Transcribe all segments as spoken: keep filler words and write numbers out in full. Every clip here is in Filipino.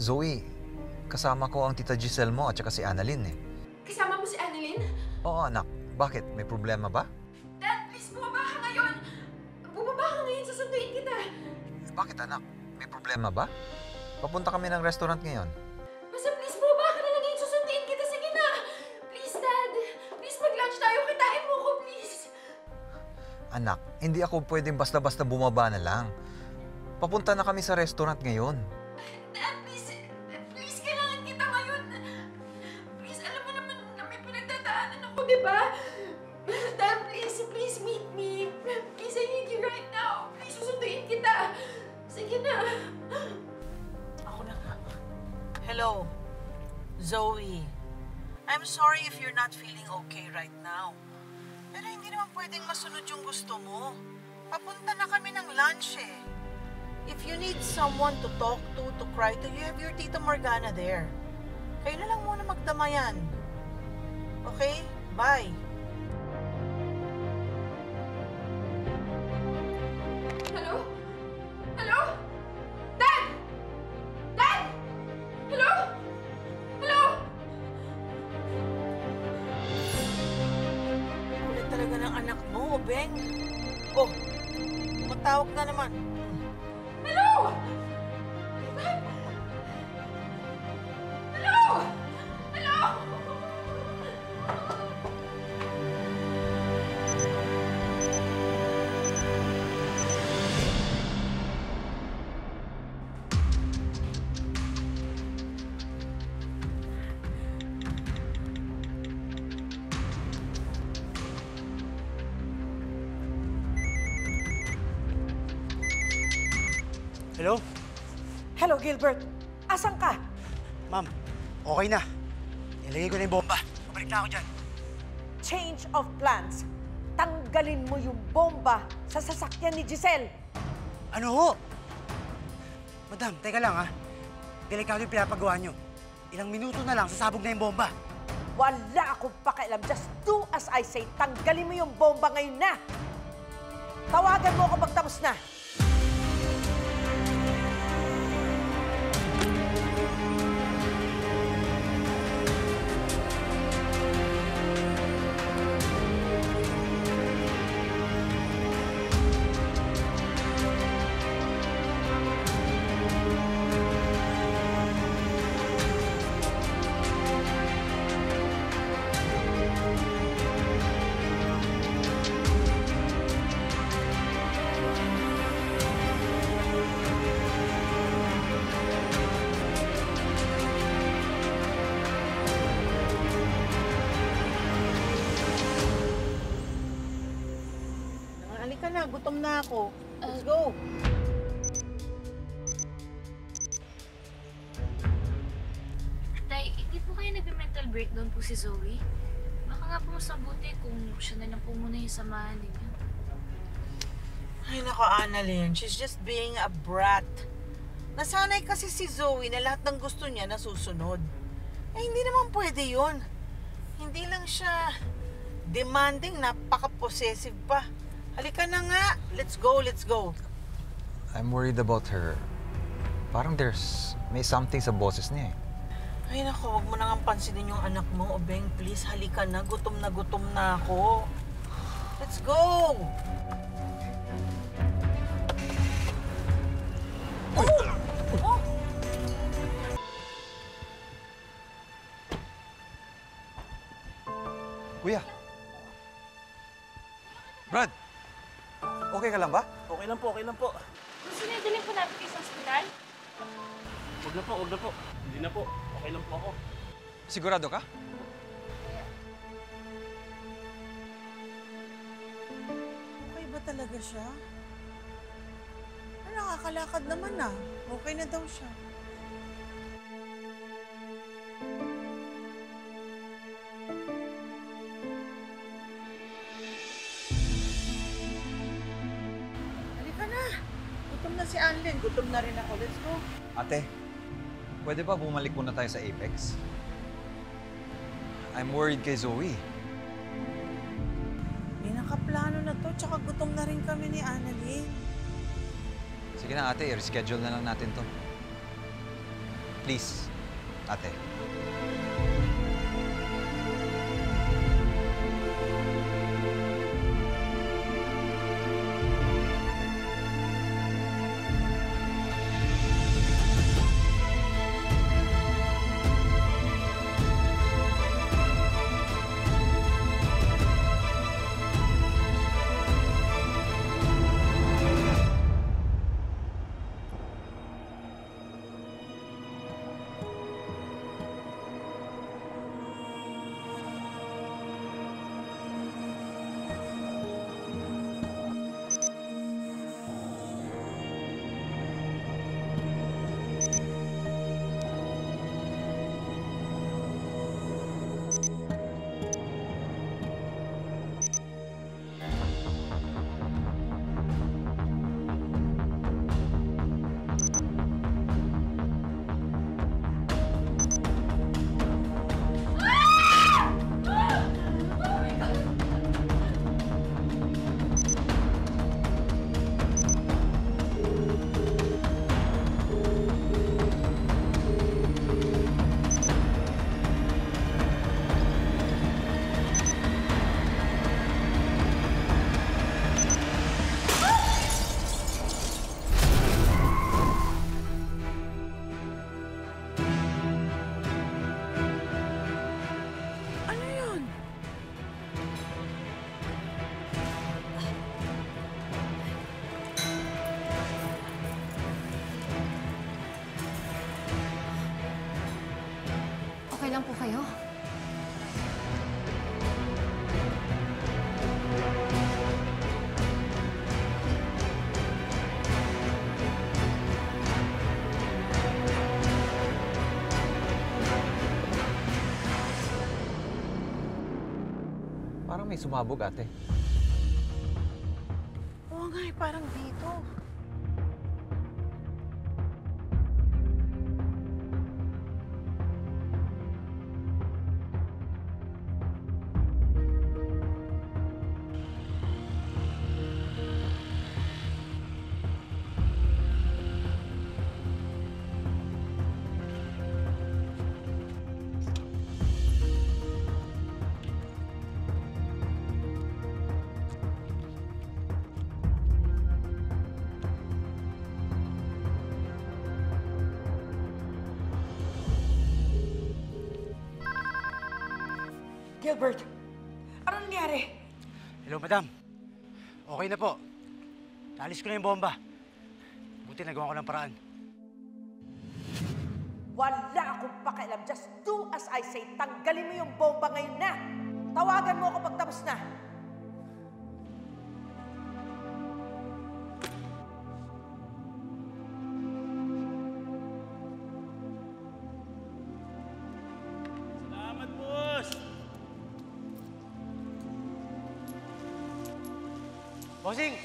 Zoe, kasama ko ang tita Giselle mo at saka si Annalyn eh. Kasama mo si Annalyn? Oo anak, bakit? May problema ba? Dad, please bumaba ka ngayon! Bumaba ka ngayon, susunduin kita! Bakit anak? May problema ba? Papunta kami ng restaurant ngayon. Basta please bumaba ka na lang ngayon, susunduin kita! Sige na! Please, Dad! Please mag-lunch tayo, kitain mo ko, please! Anak, hindi ako pwedeng basta-basta bumaba na lang. Papunta na kami sa restaurant ngayon. Dad, please! Please, kailangan kita ngayon! Please, alam mo naman na may pinagdadaanan ako, di ba? Dad, please, please meet me! Please, I need you right now! Please, susunduin kita! Sige na! Ako na nga. Hello, Zoe. I'm sorry if you're not feeling okay right now. Pero hindi naman pwedeng masunod yung gusto mo. Papunta na kami ng lunch eh. If you need someone to talk to, to cry to, you have your Tita Morgana there. Kayo na lang muna magdamayan. Okay? Bye. Hello? Hello? Dad! Dad! Hello? Hello? Kulit talaga ng anak mo, Beng. Oh, tumatawag na naman. Hello? Dad? Hello? Hello? Hello? Hello, Gilbert. Asan ka? Ma'am, okay na. Nilagay ko na yung bomba. Pabalik na ako dyan. Change of plans. Tanggalin mo yung bomba sa sasakyan ni Giselle. Ano ho? Madam, teka lang ha. Delikado yung pinapagawa nyo. Ilang minuto na lang, sasabog na yung bomba. Wala akong pakialam. Just do as I say. Tanggalin mo yung bomba ngayon na. Tawagan mo ako pagtapos na. Halika na, gutom na ako. Let's go. Tay, hindi po kayo nag-mental breakdown po si Zoe? Baka nga po mas mabuti kung siya na lang po muna yung samahan ninyo. Ay, nako, Annalyn. She's just being a brat. Nasanay kasi si Zoe na lahat ng gusto niya nasusunod. Eh, hindi naman pwede yun. Hindi lang siya demanding, napaka-possessive pa. Halika na nga. Let's go, let's go. I'm worried about her. Parang there's... may something sa boses niya eh. Ay, nako, huwag mo nang pansinin yung anak mo. O, Beng, please, halika na. Gutom na gutom na ako. Let's go! Kuya! Brad! Okay ka lang ba? Okay lang po, okay lang po. Gusto niyo dalhin po natin kayo sa ospital? Huwag na po, huwag na po. Hindi na po. Okay lang po ako. Sigurado ka? Okay ba talaga siya? Ah, nakakalakad naman ah. Okay na daw siya. Halika na. Gutom na si Annalyn. Gutom na rin ako. Let's go. Ate, pwede ba bumalik muna tayo sa Apex? I'm worried kay Zoe. May nakaplano na to. Tsaka gutom na rin kami ni Annalyn. Sige na ate, i-reschedule na lang natin to. Please, ate. Okay lang po kayo? Parang may sumabog, ate. Oo nga eh, parang dito. Gilbert, ano nangyari? Hello, madam. Okay na po. Naalis ko na yung bomba. Buti nagawa ko ng paraan. Wala akong pakialam. Just do as I say. Tanggalin mo yung bomba ngayon na. Tawagan mo ako pag tapos na. Salamat, boss! Bossing!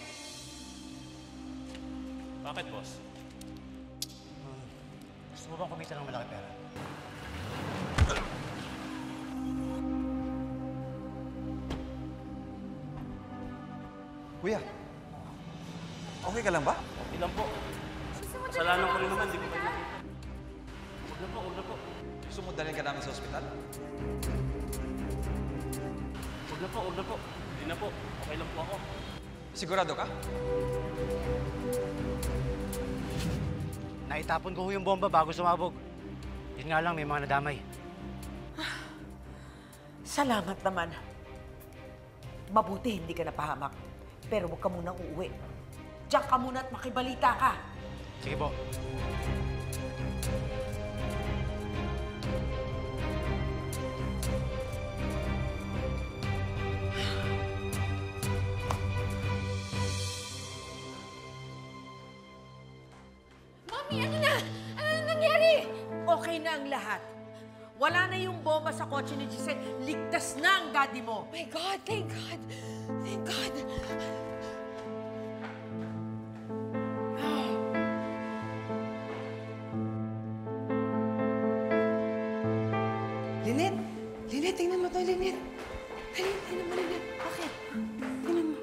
Bakit, boss? Gusto mo bang kumita ng malaki pera? Kuya, okay ka lang ba? Okay lang po. Kasalanan ko rin naman, di ko kayo nakita. Huwag na po, huwag na po. Gusto mo dalhin ka namin sa ospital? Huwag na po, huwag na po. Hindi na po. Okay lang po ako. Sigurado ka? Naitapon ko ho yung bomba bago sumabog. Yun nga lang, may mga nadamay. Salamat naman. Mabuti hindi ka napahamak. Pero huwag ka munang uuwi. Diyan ka muna at makibalita ka. Sige po. Mami, ano na? Ano na nangyari? Okay na ang lahat. Wala na yung bomba sa kotse ni Giselle. Ligtas na ang daddy mo. My God, thank God. Thank God. Lynette! Lynette, tingnan mo to, Lynette. Dali, tingnan mo, Lynette. Bakit? Tingnan mo.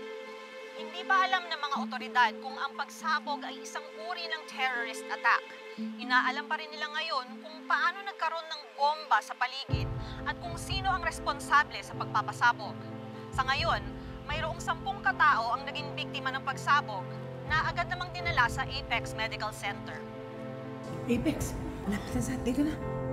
Hindi ba alam ng mga otoridad kung ang pagsabog ay isang uri ng terrorist attack? Inaalam pa rin nila ngayon kung paano nagkaroon ng bomba sa paligid at kung sino ang responsable sa pagpapasabog. Sa ngayon, mayroong sampung katao ang naging biktima ng pagsabog na agad namang dinala sa Apex Medical Center. Apex, malapit na sa atin. Dito na.